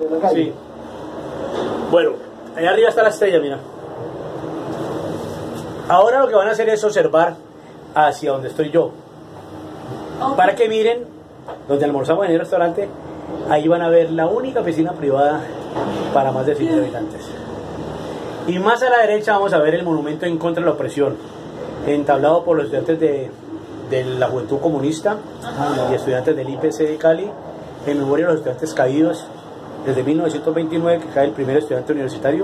de la calle. Sí. Bueno, allá arriba está la estrella, mira. Ahora lo que van a hacer es observar hacia donde estoy yo. Para que miren, donde almorzamos en el restaurante, ahí van a ver la única piscina privada para más de 100 habitantes. Y más a la derecha vamos a ver el monumento en contra de la opresión, entablado por los estudiantes de la Juventud Comunista y estudiantes del IPC de Cali, en memoria de los estudiantes caídos desde 1929, que cae el primer estudiante universitario,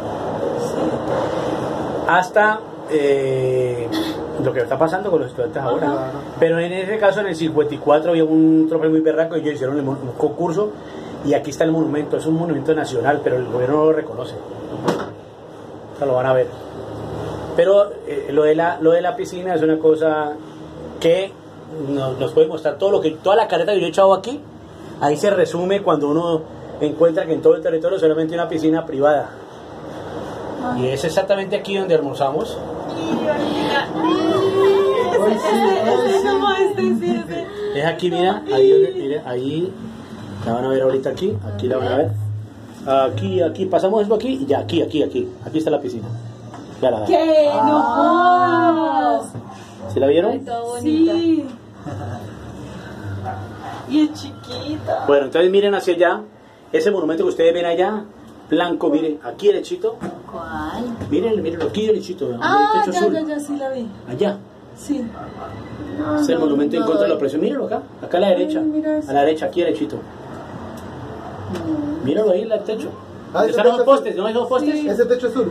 hasta lo que está pasando con los estudiantes ahora. Pero en ese caso, en el 54, había un trofeo muy berraco y ellos hicieron un concurso, y aquí está el monumento. Es un monumento nacional, pero el gobierno no lo reconoce. O sea, lo van a ver. Pero lo de la piscina es una cosa que nos puede mostrar toda la careta que yo he echado aquí. Ahí se resume cuando uno encuentra que en todo el territorio solamente hay una piscina privada. Y es exactamente aquí donde almorzamos. Es aquí, mira, ahí la van a ver ahorita, aquí la van a ver. Aquí, pasamos esto aquí y ya, aquí está la piscina. Ya la ven. ¡Qué no jodas! ¿Sí la vieron? Sí. Y es chiquita. Bueno, entonces miren hacia allá, ese monumento que ustedes ven allá, blanco, miren, aquí derechito. ¿Cuál? Miren, aquí derechito. Ah, el techo azul. ya, sí la vi. Allá. Sí. Es el monumento en contra de la opresión. Mírenlo acá a la derecha. A la derecha, aquí derechito. Míralo ahí, el techo. Esos son los postes, ¿no? ¿Esos postes? Sí. Ese techo azul.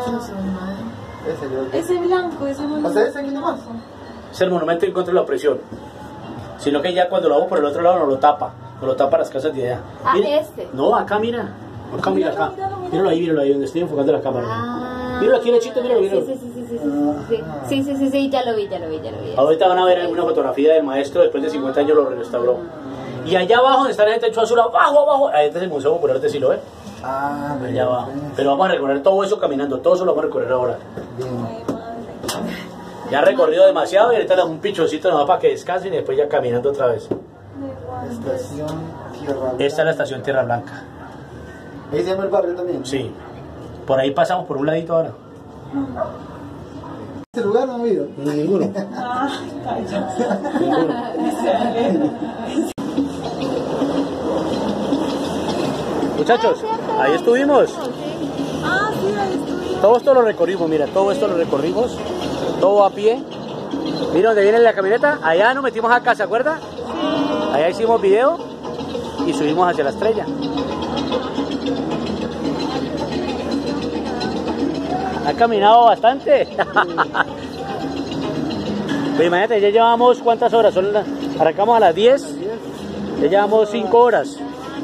Ese blanco, ese monumento. O sea, ese aquí nomás. Es el monumento en contra de la opresión. Sino que ya cuando lo vamos por el otro lado nos lo tapa las casas de allá. Ah, Miren. este. No, acá mira. Mira acá. Míralo ahí, donde estoy enfocando la cámara. Míralo aquí derechito, míralo. Sí, ya lo vi. Ahorita van a ver alguna fotografía del maestro, después de 50 años lo restauró. Y allá abajo donde está el techo azul, abajo, ahí está el Museo Popular de Siloé. Allá abajo. Pero vamos a recorrer todo eso caminando, todo eso lo vamos a recorrer ahora. Ya ha recorrido demasiado y ahorita le damos un pichocito nomás para que descansen y después ya caminando otra vez. Estación Tierra Blanca. Esta es la estación Tierra Blanca. ¿Ahí se llama el barrio también? Sí. Por ahí pasamos por un ladito ahora. ¿Este lugar no ha habido? Ninguno. Muchachos, ahí estuvimos. Sí, ahí estuvimos. Todo esto lo recorrimos, mira, todo esto lo recorrimos. Todo a pie. Mira dónde viene la camioneta. Allá nos metimos acá, ¿se acuerda? Allá hicimos video y subimos hacia la estrella. Ha caminado bastante. Pues imagínate, ya llevamos ¿cuántas horas? Arrancamos a las 10. Ya llevamos 5 horas.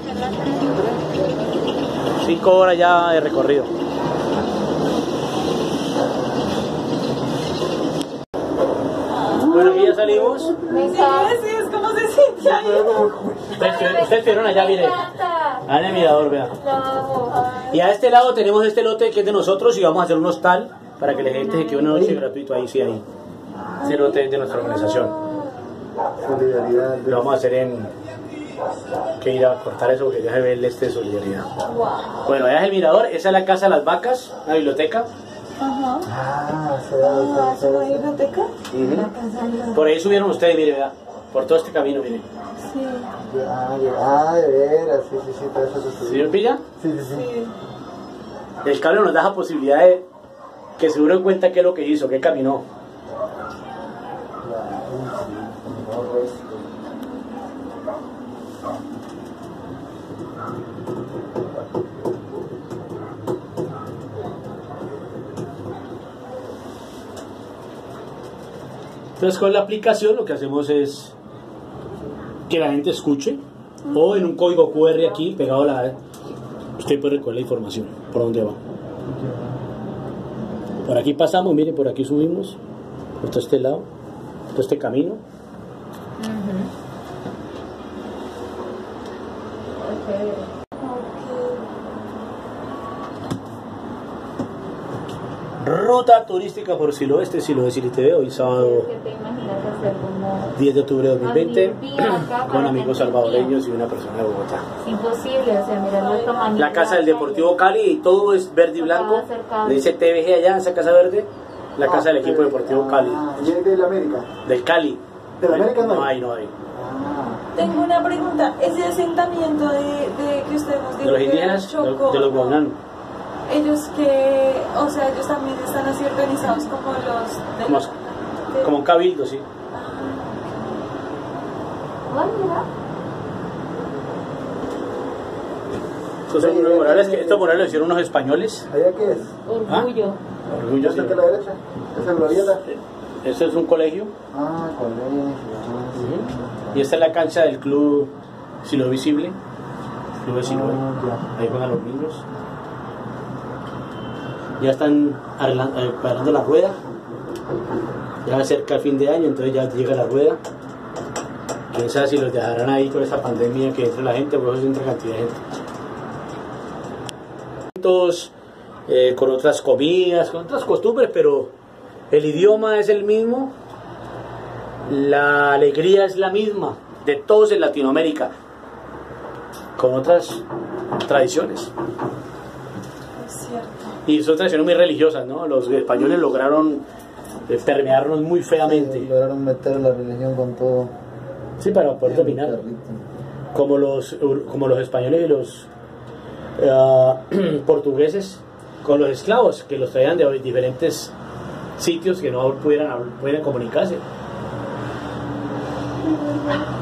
5 horas ya de recorrido. Bueno, aquí ya salimos. Sí, es como se siente ahí. Ustedes estuvieron allá, mire. En el mirador, vea. Y a este lado tenemos este lote que es de nosotros y vamos a hacer un hostal para que la gente se quede una noche gratuito ahí, sí, ahí. Este lote es de nuestra organización. Solidaridad. Lo vamos a hacer que ir a cortar eso porque ya se ve el de solidaridad. Bueno, allá es el mirador, esa es la casa de las vacas, la biblioteca. ¿Es una biblioteca? Por ahí subieron ustedes, mire, vea. Por todo este camino, mire. Sí. De veras, sí, por eso se subió. ¿Sí me pilla? Sí. El cable nos da la posibilidad de que se den cuenta qué es lo que hizo, qué caminó. Entonces con la aplicación lo que hacemos es que la gente escuche o en un código QR aquí pegado a la... Usted puede recoger la información por dónde va. Por aquí pasamos, mire, por aquí subimos, por todo este lado, todo este camino. Ruta turística por Siloé, Siloé City TV, hoy sábado hacer como 10 de octubre de 2020, abrir vía acá con para amigos gente salvadoreños y una persona de Bogotá. es imposible, o sea, mira la toma. La casa del Deportivo Cali, y todo es verde y blanco. Le dice TVG allá en esa casa verde, la casa del equipo Deportivo Cali. ¿Y es del América? Del Cali. ¿Del América no hay? No hay. Tengo una pregunta. Ese asentamiento de que usted nos De dijo los que indígenas, Chocó, de los guananos. ellos que, o sea, ellos también están así organizados como los Como un cabildo, sí. Ay, mira. Estos son unos murales estos murales los hicieron unos españoles. ¿Allá qué es? Orgullo. Orgullo, ¿Ya sí. está a la derecha? ¿Esa es glorieta? Este es un colegio. Ah, colegio. Y esta es la cancha del club Silo Visible. Club de Siloé. Ahí juegan los niños. Ya están parando la rueda. Ya cerca el fin de año, entonces ya llega la rueda. Quién sabe si los dejarán ahí con esa pandemia que entre la gente, pues eso entra cantidad de gente. Con otras comidas, con otras costumbres, pero el idioma es el mismo, la alegría es la misma de todos en Latinoamérica, con otras tradiciones. Es cierto. Y son tradiciones muy religiosas, ¿no? Los españoles lograron permearnos muy feamente. Lograron meter la religión con todo. Sí, para poder dominar. Como los españoles y los portugueses con los esclavos, que los traían de diferentes sitios que no pudieran comunicarse.